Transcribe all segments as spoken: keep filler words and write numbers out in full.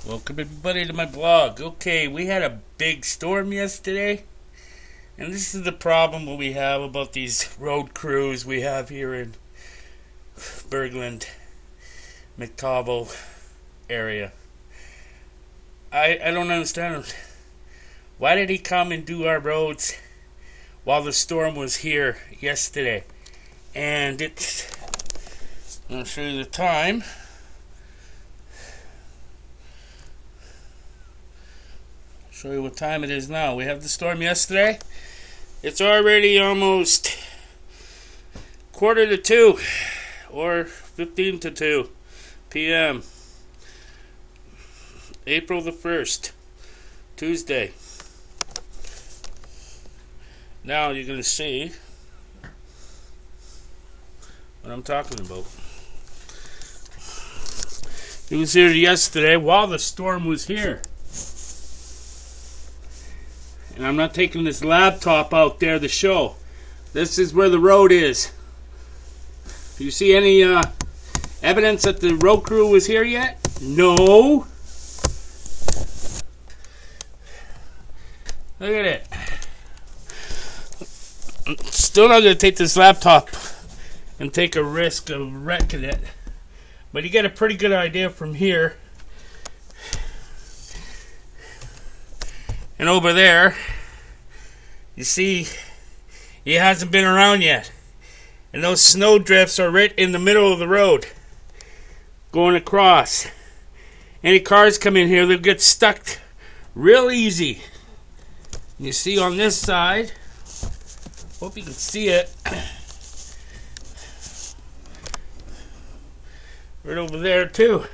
Welcome everybody to my blog. Okay, we had a big storm yesterday, and this is the problem what we have about these road crews we have here in Bergland, McTauvel area. I I don't understand. Why did he come and do our roads while the storm was here yesterday? And it's, I'm going to show you the time. Show you what time it is now. We have the storm yesterday. It's already almost quarter to two or fifteen to two p m April the first, Tuesday. Now you're going to see what I'm talking about. It was here yesterday while the storm was here. And I'm not taking this laptop out there to show. This is where the road is. Do you see any uh, evidence that the road crew was here yet? No. Look at it. I'm still not going to take this laptop and take a risk of wrecking it. But you get a pretty good idea from here. And over there, you see, he hasn't been around yet. And those snow drifts are right in the middle of the road, going across. Any cars come in here, they'll get stuck real easy. You see on this side, hope you can see it, right over there too.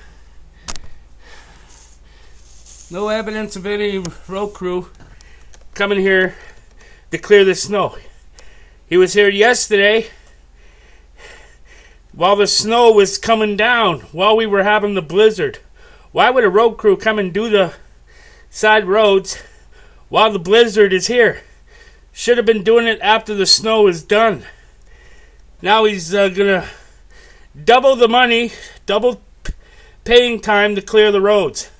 No evidence of any road crew coming here to clear the snow. He was here yesterday while the snow was coming down, while we were having the blizzard. Why would a road crew come and do the side roads while the blizzard is here? Should have been doing it after the snow is done. Now he's uh, going to double the money, double paying time to clear the roads.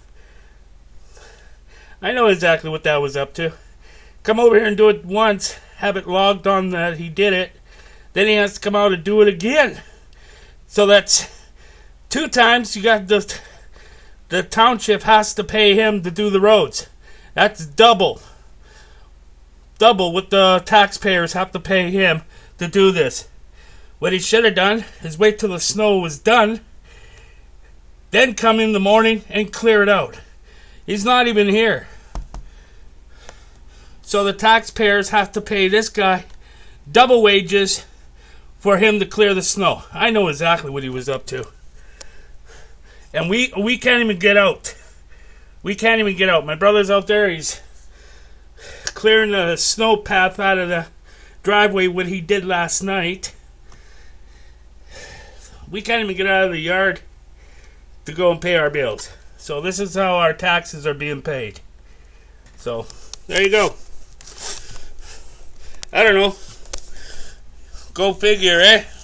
I know exactly what that was up to. Come over here and do it once, have it logged on that he did it, then he has to come out and do it again. So that's two times you got the, the township has to pay him to do the roads. That's double. Double what the taxpayers have to pay him to do this. What he should have done is wait till the snow was done, then come in the morning and clear it out. He's not even here. So the taxpayers have to pay this guy double wages for him to clear the snow. I know exactly what he was up to. And we we can't even get out. We can't even get out. My brother's out there. He's clearing the snow path out of the driveway, what he did last night. We can't even get out of the yard to go and pay our bills. So this is how our taxes are being paid. So, there you go. I don't know. Go figure, eh?